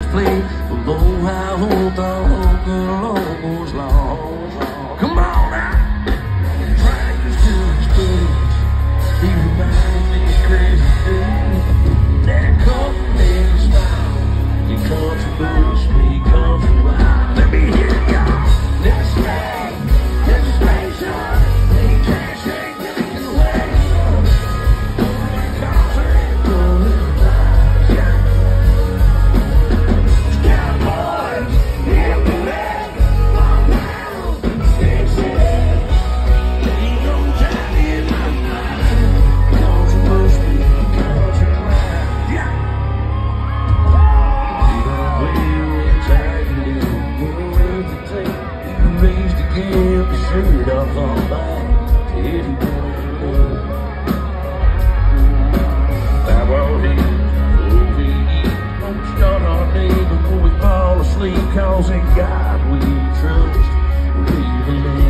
play. Although I hope the whole girl goes long. Come on now. Practice to the stage. He reminds me of crazy things. That couple in style. He comes to boost me, he comes to ride. Let me hear y'all. Let me stay. Let me station. He can't shake the situation. Concert going live. Yeah. Cowboys, hit the leg. Long round. Big city. Ain't no time in my mind. Comes to boost me, he comes to ride. Yeah. Raised to give the shirt off on by everyone. That was it. Start our day before we fall asleep, 'cause in God we trust. We believe.